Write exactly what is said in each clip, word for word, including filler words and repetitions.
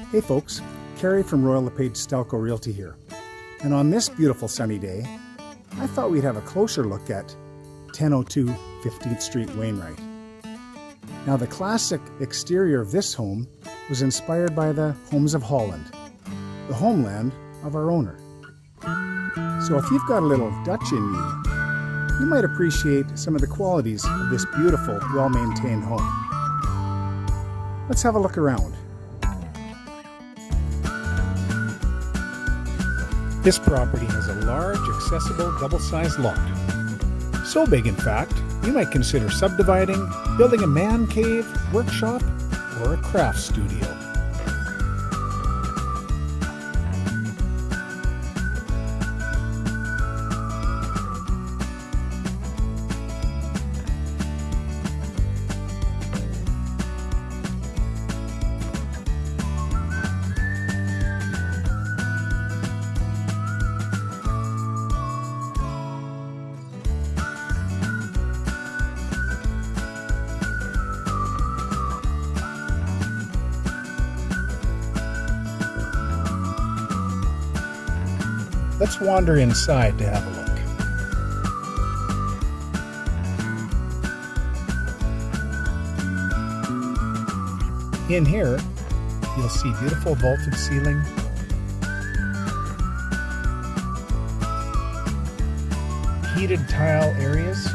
Hey folks, Carrie from Royal LePage Stelco Realty here. And on this beautiful sunny day, I thought we'd have a closer look at ten oh two fifteenth Street, Wainwright. Now the classic exterior of this home was inspired by the homes of Holland, the homeland of our owner. So if you've got a little Dutch in you, you might appreciate some of the qualities of this beautiful, well-maintained home. Let's have a look around. This property has a large, accessible, double-sized lot. So big, in fact, you might consider subdividing, building a man cave, workshop, or a craft studio. Let's wander inside to have a look. In here, you'll see beautiful vaulted ceiling, heated tile areas,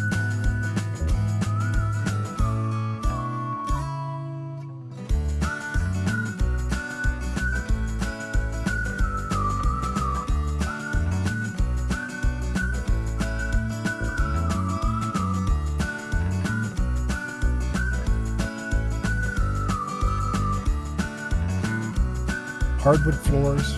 hardwood floors,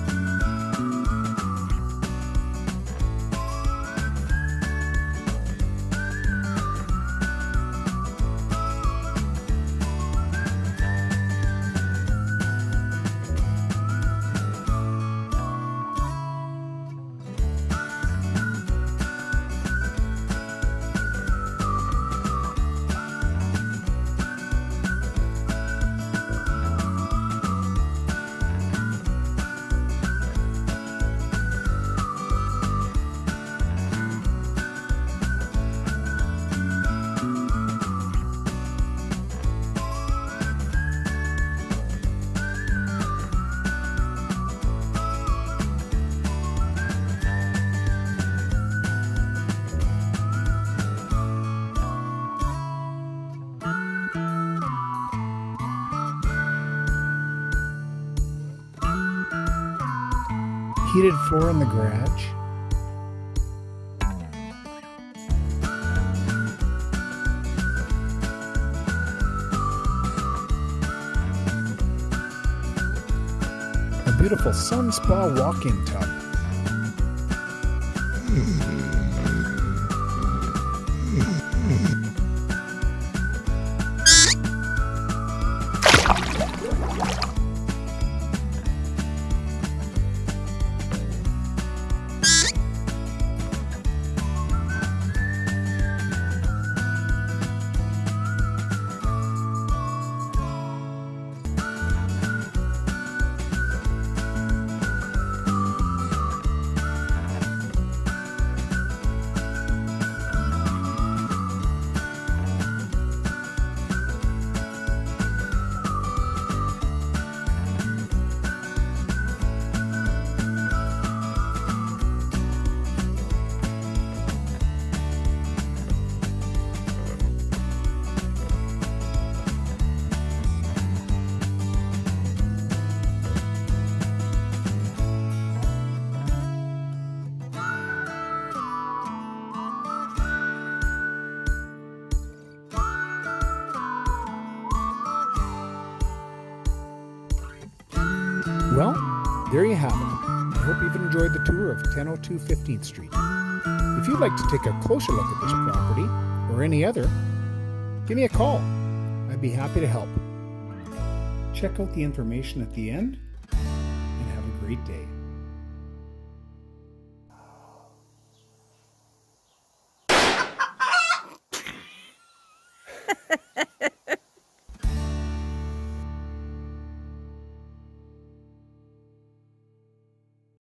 heated floor in the garage, a beautiful sun spa walk-in tub, Well, there you have it. I hope you've enjoyed the tour of ten oh two fifteenth Street. If you'd like to take a closer look at this property, or any other, give me a call. I'd be happy to help. Check out the information at the end, and have a great day.